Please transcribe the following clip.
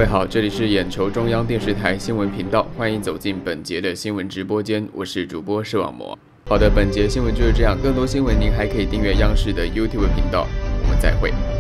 好，这里是眼球中央电视台新闻频道，欢迎走进本节的新闻直播间，我是主播视网膜。好的，本节新闻就是这样，更多新闻您还可以订阅央视的 YouTube 频道，我们再会。